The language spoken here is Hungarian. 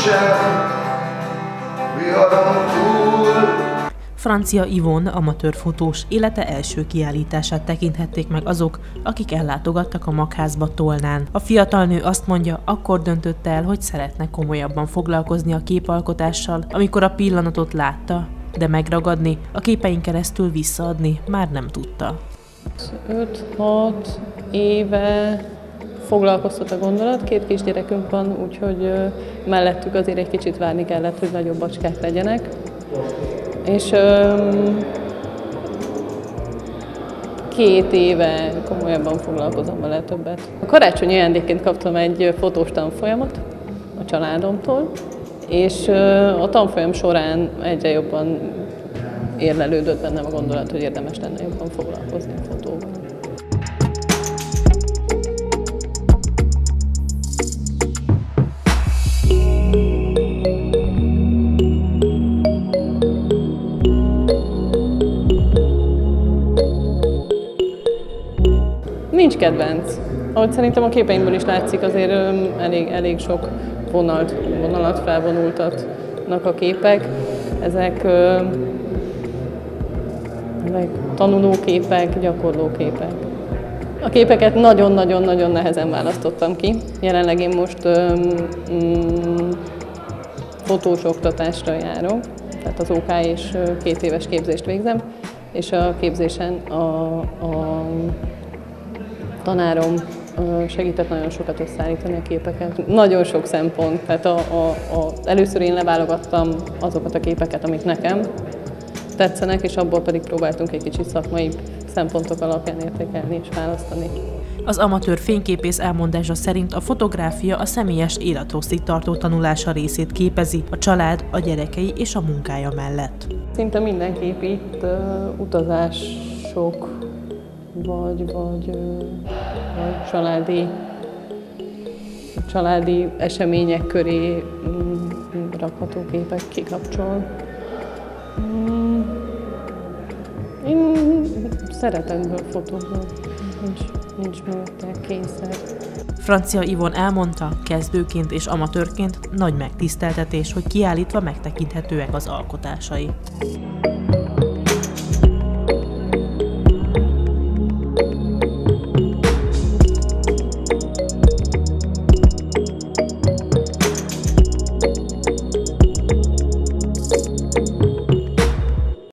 Francia Yvonne amatőr fotós élete első kiállítását tekinthették meg azok, akik ellátogattak a Magházba Tolnán. A fiatal nő azt mondja, akkor döntött el, hogy szeretne komolyabban foglalkozni a képalkotással, amikor a pillanatot látta, de megragadni, a képein keresztül visszaadni már nem tudta. 5-6 éve foglalkoztat a gondolat, 2 kisgyerekünk van, úgyhogy mellettük azért egy kicsit várni kellett, hogy nagyobb bacskák legyenek. És 2 éve komolyabban foglalkozom vele többet. A karácsonyi ajándékként kaptam egy fotós tanfolyamot a családomtól, és a tanfolyam során egyre jobban érlelődött bennem a gondolat, hogy érdemes lenne jobban foglalkozni a fotóval. Nincs kedvenc. Ahogy szerintem a képeimből is látszik, azért elég sok vonalat felvonultatnak a képek. Ezek tanulóképek, gyakorlóképek. A képeket nagyon-nagyon nehezen választottam ki. Jelenleg én most fotós oktatásra járok, tehát az OK és 2 éves képzést végzem, és a képzésen a tanárom segített nagyon sokat összeállítani a képeket. Nagyon sok szempont, tehát először én leválogattam azokat a képeket, amik nekem tetszenek, és abból pedig próbáltunk egy kicsit szakmai szempontok alapján értékelni és választani. Az amatőr fényképész elmondása szerint a fotográfia a személyes élethosszig tartó tanulása részét képezi, a család, a gyerekei és a munkája mellett. Szinte mindenképp itt utazások, vagy családi események köré rakható képek kikapcsol. Én szeretetből fotózom, nincs mögötte kényszer. Francia Yvonne elmondta, kezdőként és amatőrként nagy megtiszteltetés, hogy kiállítva megtekinthetőek az alkotásai.